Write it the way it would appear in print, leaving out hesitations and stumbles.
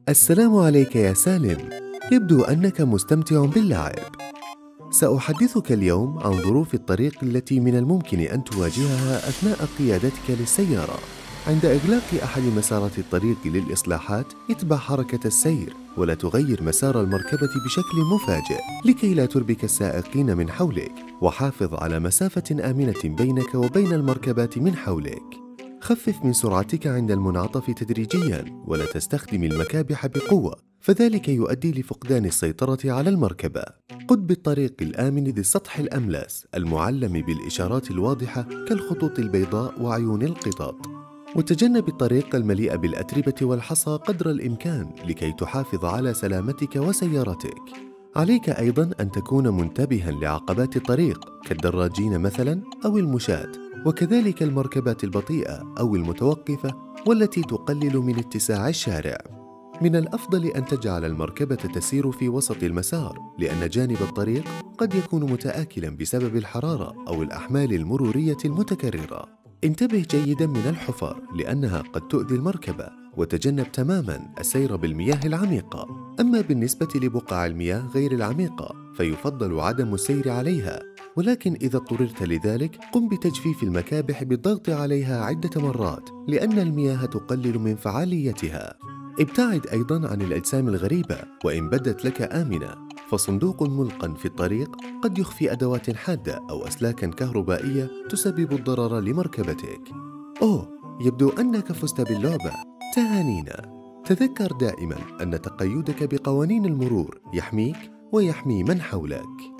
السلام عليك يا سالم. يبدو أنك مستمتع باللعب. سأحدثك اليوم عن ظروف الطريق التي من الممكن أن تواجهها أثناء قيادتك للسيارة. عند إغلاق أحد مسارات الطريق للإصلاحات، اتبع حركة السير ولا تغير مسار المركبة بشكل مفاجئ لكي لا تربك السائقين من حولك، وحافظ على مسافة آمنة بينك وبين المركبات من حولك. خفف من سرعتك عند المنعطف تدريجياً، ولا تستخدم المكابح بقوة، فذلك يؤدي لفقدان السيطرة على المركبة. قد بالطريق الآمن ذي السطح الأملس المعلم بالإشارات الواضحة كالخطوط البيضاء وعيون القطط. وتجنب الطريق المليء بالأتربة والحصى قدر الإمكان لكي تحافظ على سلامتك وسيارتك. عليك أيضاً أن تكون منتبهاً لعقبات الطريق كالدراجين مثلاً أو المشاة، وكذلك المركبات البطيئة أو المتوقفة والتي تقلل من اتساع الشارع. من الأفضل أن تجعل المركبة تسير في وسط المسار، لأن جانب الطريق قد يكون متآكلاً بسبب الحرارة أو الأحمال المرورية المتكررة. انتبه جيداً من الحفر لأنها قد تؤذي المركبة، وتجنب تماماً السير بالمياه العميقة. أما بالنسبة لبقع المياه غير العميقة فيفضل عدم السير عليها، ولكن إذا اضطررت لذلك قم بتجفيف المكابح بالضغط عليها عدة مرات، لأن المياه تقلل من فعاليتها. ابتعد أيضاً عن الأجسام الغريبة وإن بدت لك آمنة، فصندوق ملقى في الطريق قد يخفي أدوات حادة أو أسلاكاً كهربائية تسبب الضرر لمركبتك. أوه، يبدو أنك فزت باللعبة. تهانينا. تذكر دائماً أن تقيدك بقوانين المرور يحميك ويحمي من حولك.